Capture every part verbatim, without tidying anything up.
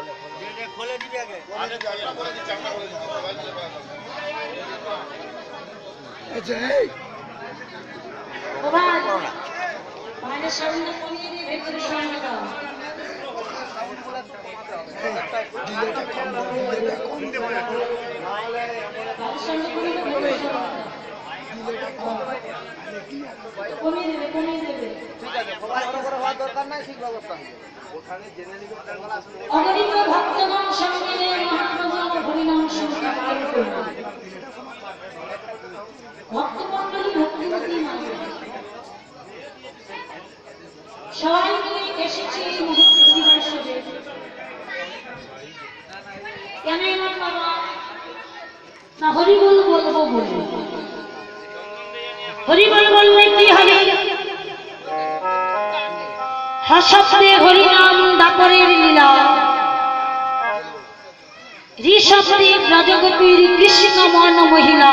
खोले दिबे आगे आगे जाना করে দি চামড়া করে দি আচ্ছা এই বাবা মানে সামনে কমিয়ে দিয়ে ভেতরে সামনে দাও দিলেটা কম দিলেটা কম দেব সামনে কমিয়ে দেবে দিলেটা কম কমিয়ে দেবে কমিয়ে দেবে ঠিক আছে বড় বড় হওয়ার দরকার নাই ঠিক ব্যবস্থা ওখানে জেনে নিবে অগণিত ভক্তগণ সঙ্গে মহাপ্রভুর হরিনাম সংকীর্তন করুন ভক্তমণ্ডলী ভক্তিমতী সবাই মিলে এসেছে এই মুহূর্ত দিবসে কেন এলাম বাবা না হরিবল বলবো বলে হরিবল বললে কি হবে হাসতে হরিনাম দাপরের লীলা ঋষভে ব্রজগোপীর কৃষ্ণ মন মহিলা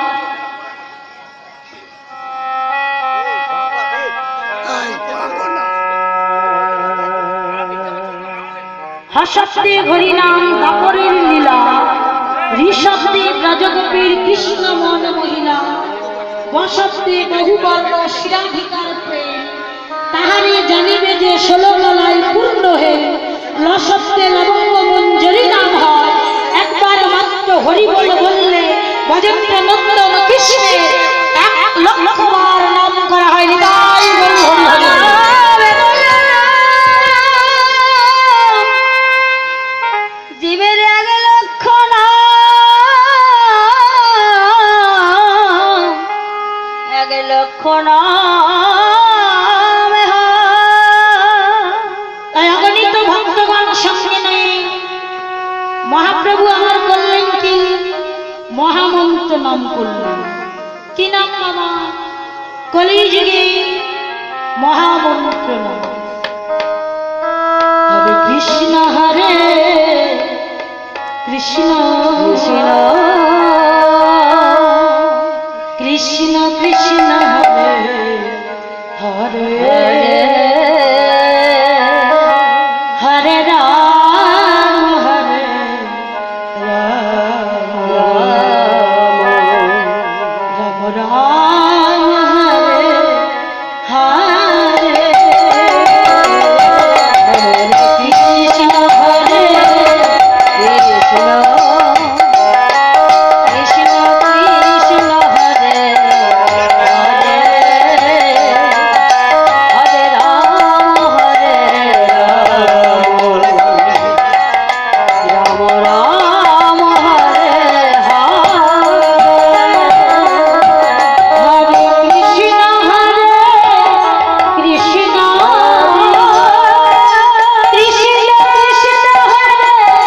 হাসতে হরিনাম দাপরের লীলা ঋষভে ব্রজগোপীর কৃষ্ণ মন মহিলা বসতে বহুবর্ণ শিরাধিকার প্রেম তাহারে জানিবে যে ষোলো গলায় পূর্ণ হে লসত্বে লবঙ্গ মঞ্জরি নাম হয় একবার মাত্র হরিবল বললে ভজন্ত নন্দন কৃষ্ণে এক লক্ষবার নাম করা হয় নিতাই বল হরি হরি জীবের এক লক্ষ নাম এক লক্ষ নাম মহাপ্রভু আমার করলেন কি মহামন্ত্র নাম করলেন কি নাম বাবা কলিযুগে মহামন্ত্র নাম হরে কৃষ্ণ হরে কৃষ্ণ কৃষ্ণ কৃষ্ণ কৃষ্ণ হরে হরে হরে রাম হরে রাম রাম হরে হরে কৃষ্ণ হরে কৃষ্ণ কৃষ্ণ কৃষ্ণ হরে হরে হরে রাম হরে রাম রাম হরে হরে কৃষ্ণ হরে কৃষ্ণ কৃষ্ণ কৃষ্ণ হরে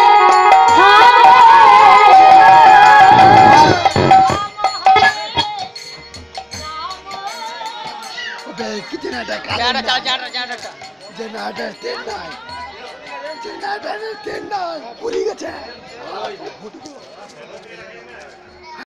ওবে কিতনা টাকা যারা যারা যারা জেনারেটর তেল নাই জেনারেটর তেল নাই পুরি গেছে